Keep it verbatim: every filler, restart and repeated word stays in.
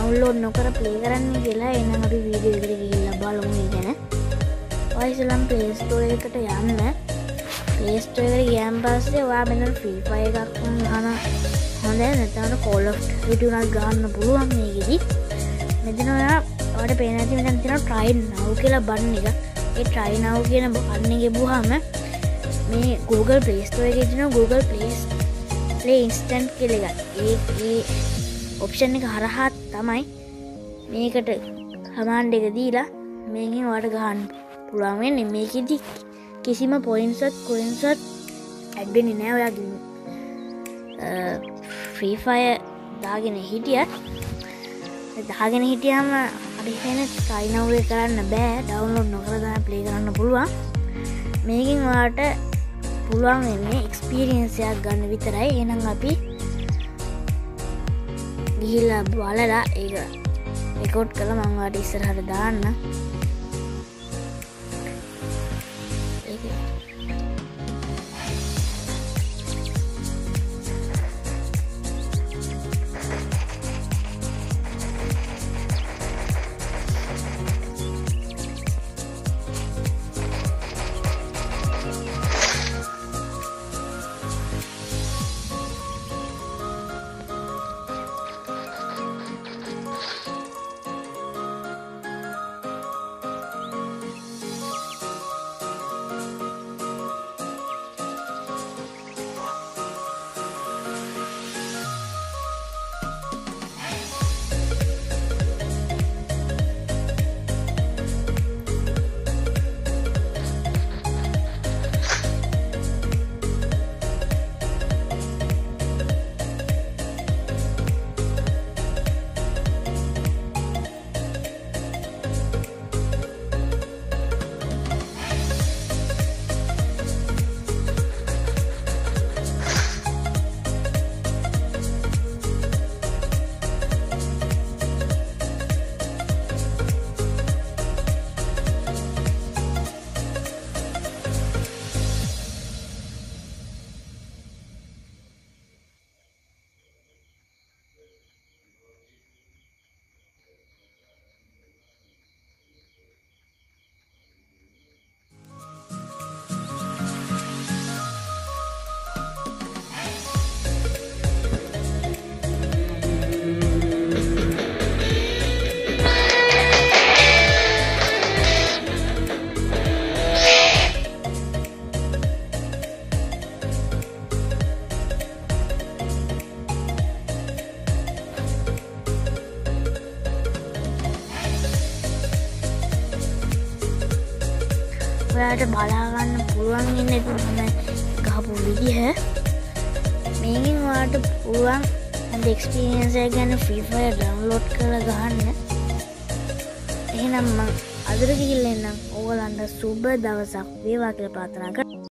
Download නොකර play කරන්න කියලා. එහෙනම් අපි වීඩියෝ එකට ගිහිල්ලා බලමු ඒ ගැන. ඔය ඉස්සෙල්ලාම Play Store එකට යන්න. Play Store එකට ගියාන් පස්සේ ඔයා මෙතන Free Fire එකක් ගන්න හොඳයි. නැත්නම් Call of Duty උනත් ගන්න පුළුවන් මේකෙදි. මෙතන ඔයා ඔයාලට පේන ඇති මෙතන තියෙනවා Try Now කියලා බටන් එක. ඒ Try Now කියන බටන් එක ගිහුවාම මේ Google Play Store එකේ තියෙන Google Play Play Instant කියලා එකක්. ඒ ඒ ඔප්ෂන් එක හරහා තමයි මේකට කමාන්ඩ් එක දීලා මේකෙන් ඔයාලට ගහන්න පුළුවන් වෙන්නේ. මේකෙදි කිසිම පොයින්ට්ස් වත් කොයින්ස් වත් ඇඩ් වෙන්නේ නැහැ. ඔයාගේ Free Fire දාගෙන හිටියත් දාගෙන හිටියාම අර ඉතින් try now එක කරන්න බෑ. ඩවුන්ලෝඩ් නොකර තමයි ප්ලේ කරන්න පුළුවන්. මේකෙන් ඔයාලට පුළුවන් වෙන්නේ එක්ස්පීරියන්ස් එකක් ගන්න විතරයි. එහෙනම් අපි ගිහිල්ලා බලලා ඒක රෙකෝඩ් කරලා මම ඔයාලට ඉස්සරහට දාන්න. ඒක ඔයාලට බලා ගන්න පුළුවන් ඉන්නේ මම ගහපු විදිහ. මේකෙන් ඔයාලට පුළුවන් හොඳ එක්ස්පීරියන්ස් එකක් ගන්න Free Fire ඩවුන්ලෝඩ් කරලා ගන්න. එහෙනම් මම අදට ගිහිල්ලා එන්නම්. ඕගලන්ට සුබ දවසක් වේවා කියලා ප්‍රාර්ථනා කරනවා.